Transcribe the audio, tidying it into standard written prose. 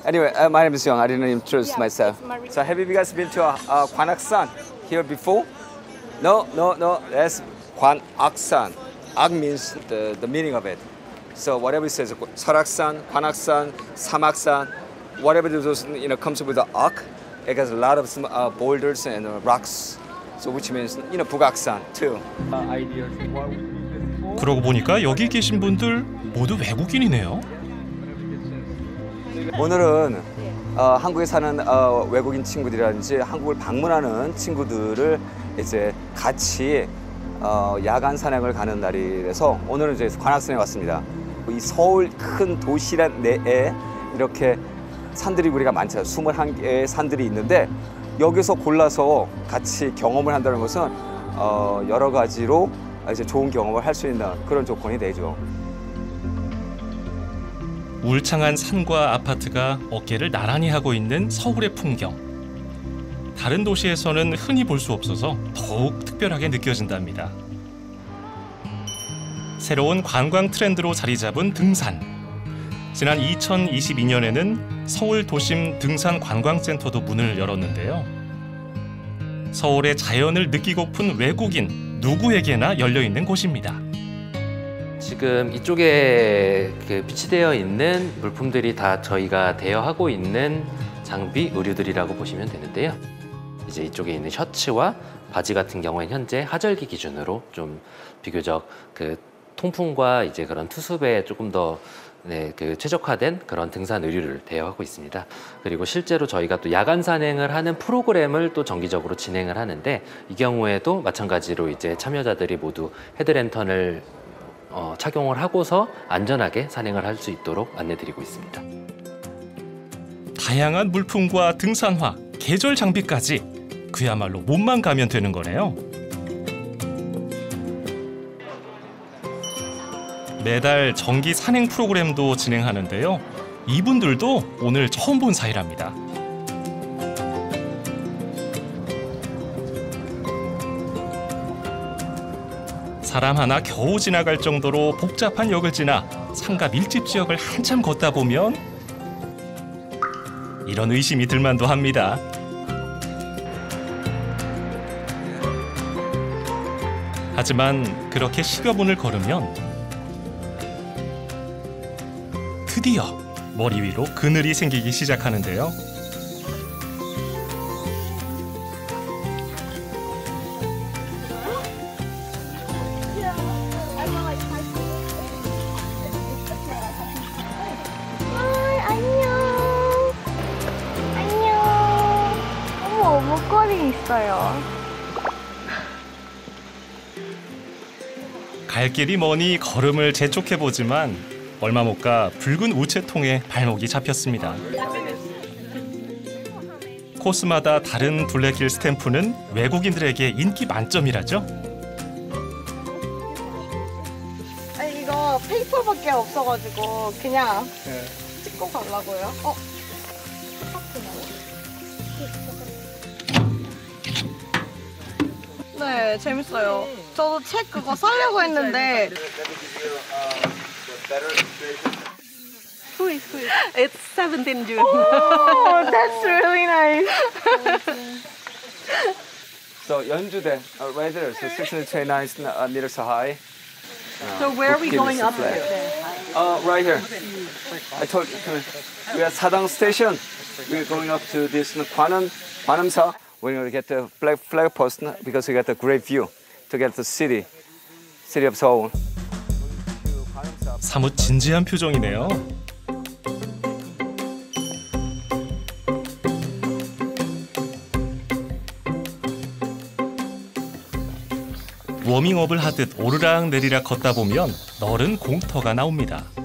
Anyway, my name is Young. I didn't introduce myself. So have you guys been to Gwanaksan here before? No. That's Gwanaksan. Ak means the meaning of it. So whatever it says, Seoraksan, Gwanaksan, Samaksan, whatever those comes with the ak, it has a lot of boulders and rocks. So which means Bugaksan too. 그러고 보니까 여기 계신 분들 모두 외국인이네요. 오늘은 한국에 사는 외국인 친구들이라든지 한국을 방문하는 친구들을 이제 같이 야간 산행을 가는 날이라서 오늘은 이제 관악산에 왔습니다. 이 서울 큰 도시란 내에 이렇게 산들이 우리가 많잖아요. 21개의 산들이 있는데 여기서 골라서 같이 경험을 한다는 것은 여러 가지로 이제 좋은 경험을 할 수 있는 그런 조건이 되죠. 울창한 산과 아파트가 어깨를 나란히 하고 있는 서울의 풍경. 다른 도시에서는 흔히 볼 수 없어서 더욱 특별하게 느껴진답니다. 새로운 관광 트렌드로 자리 잡은 등산. 지난 2022년에는 서울 도심 등산 관광센터도 문을 열었는데요. 서울의 자연을 느끼고픈 외국인 누구에게나 열려있는 곳입니다. 지금 이쪽에 비치되어 있는 물품들이 다 저희가 대여하고 있는 장비, 의류들이라고 보시면 되는데요. 이제 이쪽에 있는 셔츠와 바지 같은 경우에는 현재 하절기 기준으로 좀 비교적 통풍과 이제 그런 투습에 조금 더 최적화된 그런 등산 의류를 대여하고 있습니다. 그리고 실제로 저희가 또 야간 산행을 하는 프로그램을 또 정기적으로 진행을 하는데 이 경우에도 마찬가지로 이제 참여자들이 모두 헤드랜턴을 착용을 하고서 안전하게 산행을 할 수 있도록 안내드리고 있습니다. 다양한 물품과 등산화, 계절 장비까지 그야말로 몸만 가면 되는 거네요. 매달 정기 산행 프로그램도 진행하는데요. 이분들도 오늘 처음 본 사이랍니다. 사람 하나 겨우 지나갈 정도로 복잡한 역을 지나 상가 밀집 지역을 한참 걷다 보면 이런 의심이 들만도 합니다. 하지만 그렇게 시가분을 걸으면 드디어 머리 위로 그늘이 생기기 시작하는데요. 목걸이 있어요. 갈 길이 머니 걸음을 재촉해보지만 얼마 못 가 붉은 우체통에 발목이 잡혔습니다. 코스마다 다른 둘레길 스탬프는 외국인들에게 인기 만점이라죠. 아니 이거 페이퍼밖에 없어가지고 그냥 찍고 가려고요. 네, 재밌어요. 저도 책 그거 사려고 했는데. Who is? It's 17 June. Oh, that's really nice. So 연주대 right there, so 629 meters high. So where are we going up to? Right here. I told you, we are at Sadang Station. We're going up to this Gwanamsa. We're going to get the flag post because we got a great view to get the city of Seoul. 사뭇 진지한 표정이네요. 워밍업을 하듯 오르락내리락 걷다 보면 너른 공터가 나옵니다.